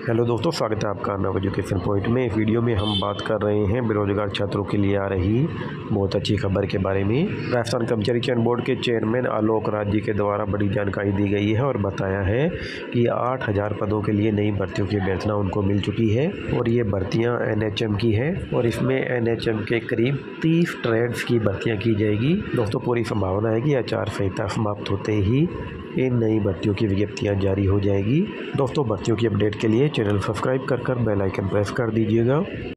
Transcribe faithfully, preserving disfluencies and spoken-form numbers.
Hello दोस्तों, स्वागत है आपका नव एजुकेशन पॉइंट में। इस वीडियो में हम बात कर रहे हैं बेरोजगार छात्रों के लिए आ रही बहुत अच्छी खबर के बारे में। राजस्थान कर्मचारी चयन बोर्ड के चेयरमैन आलोक राज जी के द्वारा बड़ी जानकारी दी गई है और बताया है कि आठ हज़ार पदों के लिए नई भर्तियों की अभ्यर्थना उनको मिल चुकी है और ये भर्तियाँ एन एच एम की है और इसमें एन एच एम के करीब तीस ट्रेड्स की भर्तियाँ की जाएगी। दोस्तों, पूरी संभावना है कि आचार संहिता समाप्त होते ही इन नई भर्तियों की विज्ञप्तियाँ जारी हो जाएगी। दोस्तों, भर्तियों की अपडेट के लिए चैनल सब्सक्राइब कर कर बेल आइकन प्रेस कर दीजिएगा।